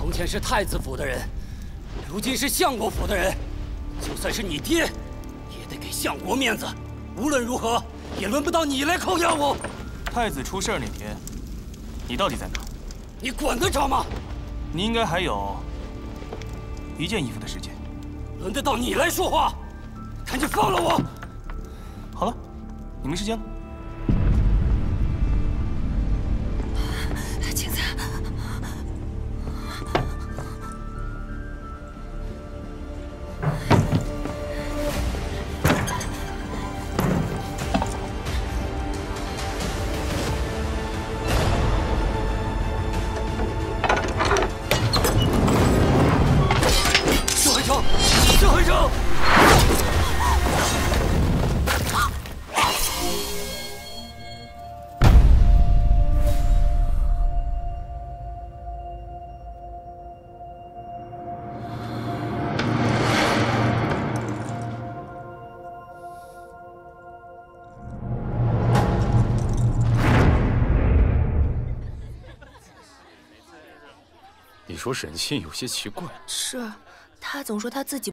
从前是太子府的人，如今是相国府的人，就算是你爹，也得给相国面子。无论如何，也轮不到你来扣押我。 太子出事儿那天，你到底在哪？ 你管得着吗？ 你应该还有1件衣服的时间。 轮得到你来说话？赶紧放了我！ 好了，你没时间了。 青子， 萧海城，萧海城！ 你说沈沁有些奇怪。 是，他总说他自己。